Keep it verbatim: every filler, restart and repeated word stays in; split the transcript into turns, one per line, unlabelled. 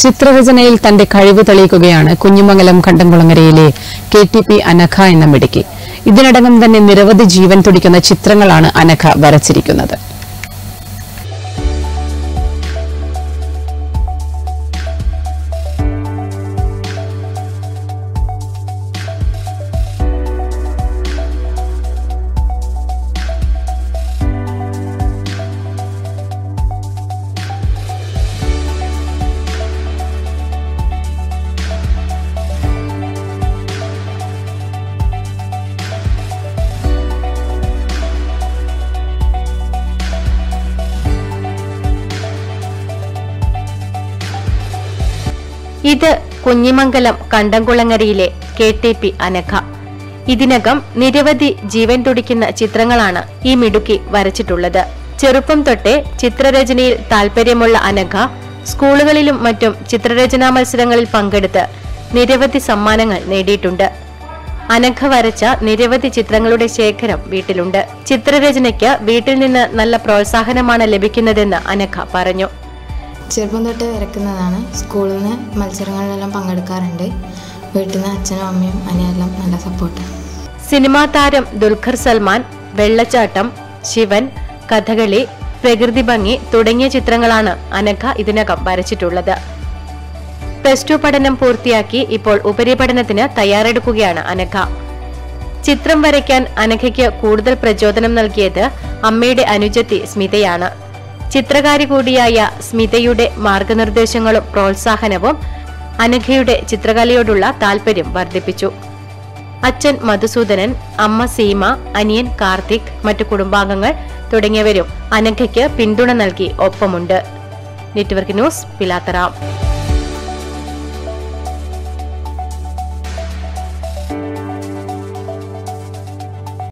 ചിത്രരചനയിൽ തന്റെ കഴിവ് തെളിയിക്കുകയാണ് കുഞ്ഞിമംഗലം കണ്ടംകുളങ്ങരയിലെ കെ ടി പി അനഘ എന്ന മിടുക്കി. ഇതിനടക്കം തന്നെ നിരവധി ജീവൻ തുടിക്കുന്ന ചിത്രങ്ങളാണ് അനഘ വരച്ചിരിക്കുന്നത്.
ഇത് കുഞ്ഞിമംഗലം കണ്ടംകുളങ്ങരയിലെ കെ ടി പി അനഘ. ഇതിനകം നിരവധി ജീവൻ തുടിക്കുന്ന ചിത്രങ്ങളാണ് ഈ മിടുക്കി വരച്ചിട്ടുള്ളത്. ചെറുപ്പം തൊട്ടേ ചിത്രരചനയിൽ താൽപര്യമുള്ള അനഘ സ്കൂളുകളിലും മറ്റും ചിത്രരചനാ മത്സരങ്ങളിൽ പങ്കെടുത്ത് നിരവധി സമ്മാനങ്ങൾ നേടിയിട്ടുണ്ട്. അനഘ വരച്ച നിരവധി ചിത്രങ്ങളുടെ ശേഖരം വീട്ടിലുണ്ട്. ചിത്രരചനയ്ക്ക് വീട്ടിൽ നിന്ന് നല്ല പ്രോത്സാഹനമാണ് ലഭിക്കുന്നതെന്ന് അനഘ പറഞ്ഞു.
ചെറുപ്പം തൊട്ട് വരയ്ക്കുന്നതാണ്. സ്കൂളിൽ നിന്ന് മത്സരങ്ങളിലെല്ലാം പങ്കെടുക്കാറുണ്ട്. വീട്ടിൽ നിന്ന് അച്ഛനും അമ്മയും അനിയെല്ലാം നല്ല സപ്പോർട്ട്.
സിനിമാ താരം ദുൽഖർ സൽമാൻ, വെള്ളച്ചാട്ടം, ശിവൻ, കഥകളി, പ്രകൃതി ഭംഗി തുടങ്ങിയ ചിത്രങ്ങളാണ് അനഘ ഇതിനകം വരച്ചിട്ടുള്ളത്. പ്ലസ് ടു പഠനം പൂർത്തിയാക്കി ഇപ്പോൾ ഉപരിപഠനത്തിന് തയ്യാറെടുക്കുകയാണ് അനഘ. ചിത്രം വരയ്ക്കാൻ അനഘയ്ക്ക് കൂടുതൽ പ്രചോദനം നൽകിയത് അമ്മയുടെ അനുജത്തി സ്മിതയാണ്. ചിത്രകാരി കൂടിയായ സ്മിതയുടെ മാർഗനിർദ്ദേശങ്ങളും പ്രോത്സാഹനവും അനഘയുടെ ചിത്രകലയോടുള്ള താൽപര്യം വർദ്ധിപ്പിച്ചു. അച്ഛൻ മധുസൂദനൻ, അമ്മ സീമ, അനിയൻ കാർത്തിക്, മറ്റു കുടുംബാംഗങ്ങൾ തുടങ്ങിയവരും അനഘയ്ക്ക് പിന്തുണ നൽകി ഒപ്പമുണ്ട്. Network news, Pilathara.